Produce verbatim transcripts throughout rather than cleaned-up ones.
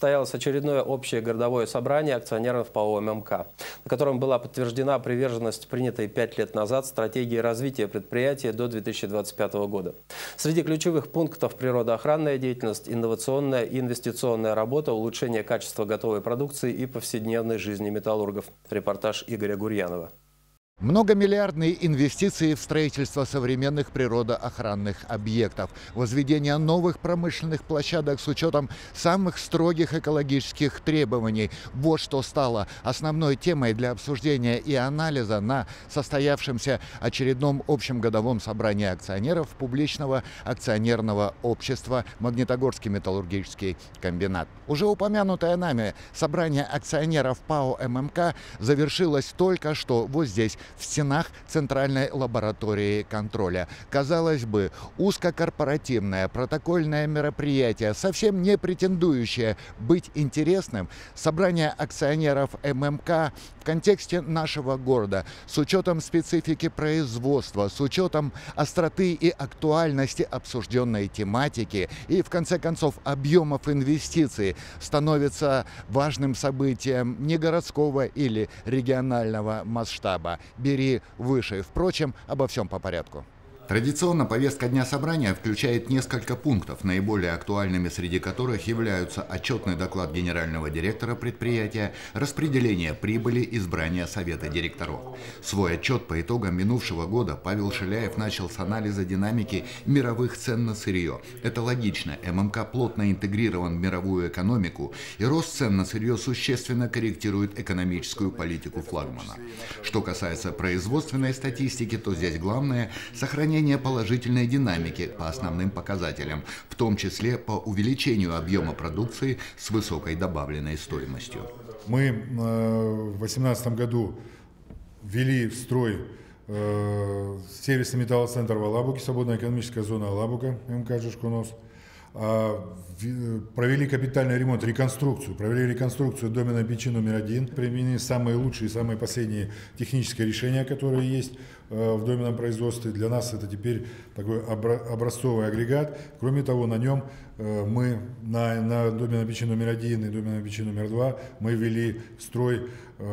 состоялось очередное общее городовое собрание акционеров ПАО ММК, на котором была подтверждена приверженность принятой пять лет назад стратегии развития предприятия до две тысячи двадцать пятого года. Среди ключевых пунктов природоохранная деятельность, инновационная и инвестиционная работа, улучшение качества готовой продукции и повседневной жизни металлургов. Репортаж Игоря Гурьянова. Многомиллиардные инвестиции в строительство современных природоохранных объектов, возведение новых промышленных площадок с учетом самых строгих экологических требований. Вот что стало основной темой для обсуждения и анализа на состоявшемся очередном общем годовом собрании акционеров публичного акционерного общества «Магнитогорский металлургический комбинат». Уже упомянутое нами собрание акционеров ПАО ММК завершилось только что вот здесь, в стенах Центральной лаборатории контроля. Казалось бы, узкокорпоративное протокольное мероприятие, совсем не претендующее быть интересным, собрание акционеров ММК в контексте нашего города, с учетом специфики производства, с учетом остроты и актуальности обсужденной тематики и, в конце концов, объемов инвестиций, становится важным событием не городского или регионального масштаба. Бери выше. Впрочем, обо всем по порядку. Традиционно повестка дня собрания включает несколько пунктов, наиболее актуальными среди которых являются отчетный доклад генерального директора предприятия, распределение прибыли, избрание совета директоров. Свой отчет по итогам минувшего года Павел Шиляев начал с анализа динамики мировых цен на сырье. Это логично, ММК плотно интегрирован в мировую экономику, и рост цен на сырье существенно корректирует экономическую политику флагмана. Что касается производственной статистики, то здесь главное – сохранение положительной динамики по основным показателям, в том числе по увеличению объема продукции с высокой добавленной стоимостью. Мы в две тысячи восемнадцатом году ввели в строй сервисный металлоцентр в Алабуге, свободная экономическая зона Алабуга, ММК «Жишкунос». Провели капитальный ремонт, реконструкцию, провели реконструкцию домена печи номер один, применили самые лучшие, самые последние технические решения, которые есть в доменном производстве. Для нас это теперь такой образцовый агрегат. Кроме того, на нем мы на, на доменной печи номер один и доменной печи номер два мы ввели в строй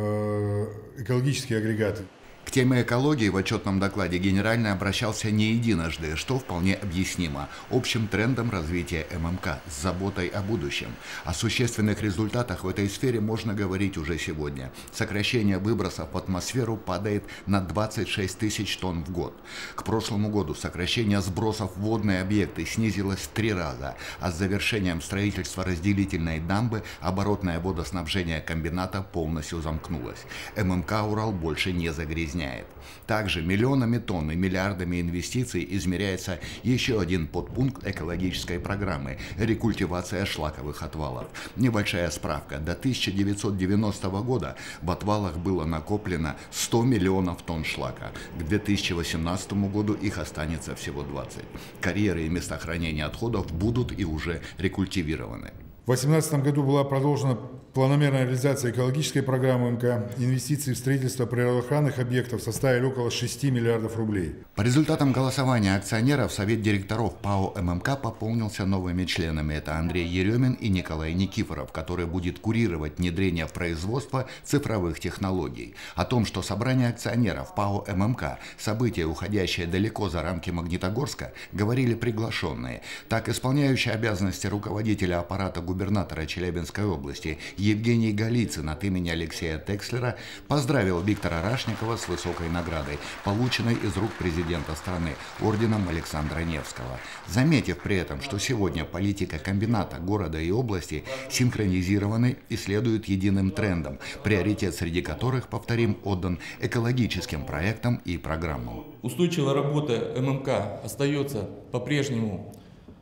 экологические агрегаты. К теме экологии в отчетном докладе генеральный обращался не единожды, что вполне объяснимо общим трендом развития ММК с заботой о будущем. О существенных результатах в этой сфере можно говорить уже сегодня. Сокращение выбросов в атмосферу падает на двадцать шесть тысяч тонн в год. К прошлому году сокращение сбросов в водные объекты снизилось в три раза, а с завершением строительства разделительной дамбы оборотное водоснабжение комбината полностью замкнулось. ММК «Урал» больше не загрязняет. Также миллионами тонн и миллиардами инвестиций измеряется еще один подпункт экологической программы – рекультивация шлаковых отвалов. Небольшая справка. До тысяча девятьсот девяностого года в отвалах было накоплено сто миллионов тонн шлака. К две тысячи восемнадцатому году их останется всего двадцать. Карьеры и места хранения отходов будут и уже рекультивированы. В две тысячи восемнадцатом году была продолжена планомерная реализация экологической программы ММК. Инвестиции в строительство природоохранных объектов составили около шести миллиардов рублей. По результатам голосования акционеров Совет директоров ПАО ММК пополнился новыми членами. Это Андрей Еремин и Николай Никифоров, который будет курировать внедрение в производство цифровых технологий. О том, что собрание акционеров ПАО ММК – событие, уходящее далеко за рамки Магнитогорска, говорили приглашенные. Так, исполняющий обязанности руководителя аппарата губернатора Челябинской области Евгений Голицын от имени Алексея Текслера поздравил Виктора Рашникова с высокой наградой, полученной из рук президента страны, орденом Александра Невского, заметив при этом, что сегодня политика комбината, города и области синхронизированы и следуют единым трендам, приоритет среди которых, повторим, отдан экологическим проектам и программам. Устойчивая работа ММК остается по-прежнему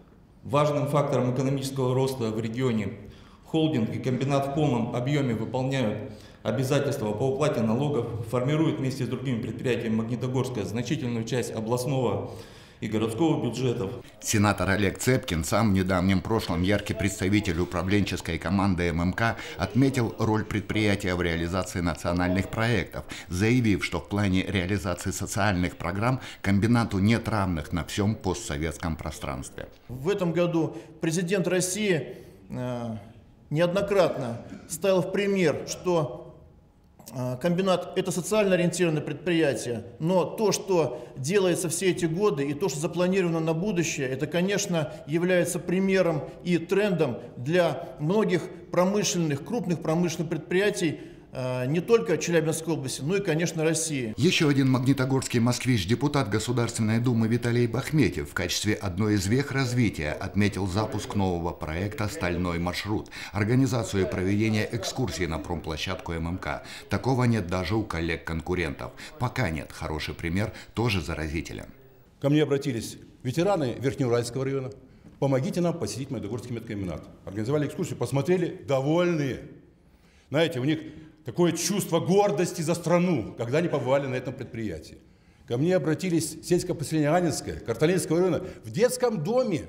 важным фактором экономического роста в регионе. Холдинг и комбинат в полном объеме выполняют обязательства по уплате налогов, формируют вместе с другими предприятиями Магнитогорска значительную часть областного и городского бюджетов. Сенатор Олег Цепкин, сам в недавнем прошлом яркий представитель управленческой команды ММК, отметил роль предприятия в реализации национальных проектов, заявив, что в плане реализации социальных программ комбинату нет равных на всем постсоветском пространстве. В этом году президент России неоднократно ставил в пример, что комбинат – это социально ориентированное предприятие, но то, что делается все эти годы и то, что запланировано на будущее, это, конечно, является примером и трендом для многих промышленных, крупных промышленных предприятий, не только Челябинской области, но и, конечно, России. Еще один магнитогорский москвич, депутат Государственной Думы Виталий Бахметьев в качестве одной из вех развития отметил запуск нового проекта «Стальной маршрут», организацию и проведение экскурсий на промплощадку ММК. Такого нет даже у коллег-конкурентов. Пока нет. Хороший пример тоже заразителен. Ко мне обратились ветераны Верхнеуральского района. Помогите нам посетить Магнитогорский медкомбинат. Организовали экскурсию, посмотрели, довольные. Знаете, у них такое чувство гордости за страну, когда они побывали на этом предприятии. Ко мне обратились сельское поселение Анинское, Карталинского района, в детском доме.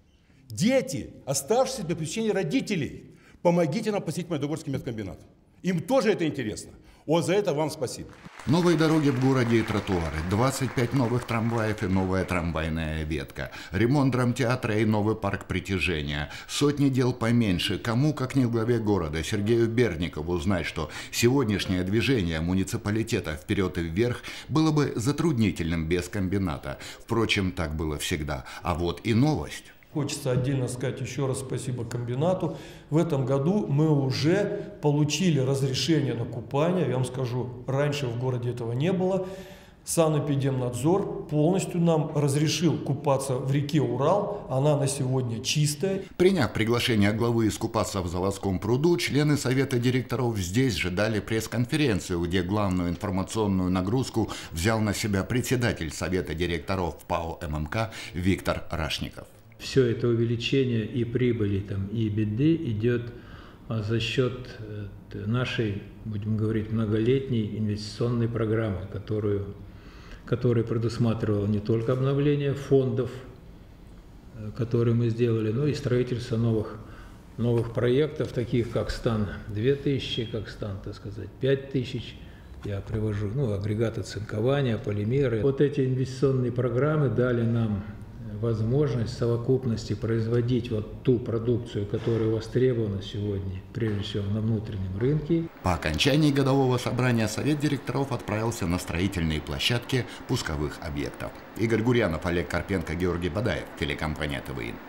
Дети, оставшиеся без попечения родителей, помогите нам посетить Магнитогорский медкомбинат. Им тоже это интересно. Вот за это вам спасибо. Новые дороги в городе и тротуары, двадцать пять новых трамваев и новая трамвайная ветка, ремонт драмтеатра и новый парк притяжения, сотни дел поменьше. Кому, как не в главе города, Сергею Берникову, узнать, что сегодняшнее движение муниципалитета вперед и вверх было бы затруднительным без комбината. Впрочем, так было всегда. А вот и новость. Хочется отдельно сказать еще раз спасибо комбинату. В этом году мы уже получили разрешение на купание. Я вам скажу, раньше в городе этого не было. Санэпидемнадзор полностью нам разрешил купаться в реке Урал. Она на сегодня чистая. Приняв приглашение главы искупаться в Заводском пруду, члены Совета директоров здесь же дали пресс-конференцию, где главную информационную нагрузку взял на себя председатель Совета директоров ПАО ММК Виктор Рашников. Все это увеличение и прибыли, там, и беды идет за счет нашей, будем говорить, многолетней инвестиционной программы, которую, которая предусматривала не только обновление фондов, которые мы сделали, но и строительство новых, новых проектов, таких как СТАН две тысячи, как СТАН, так сказать, пять тысяч. Я привожу, ну, агрегаты цинкования, полимеры. Вот эти инвестиционные программы дали нам возможность в совокупности производить вот ту продукцию, которая востребована сегодня, прежде всего на внутреннем рынке. По окончании годового собрания Совет директоров отправился на строительные площадки пусковых объектов. Игорь Гурьянов, Олег Карпенко, Георгий Бадаев, телекомпания ТВИ.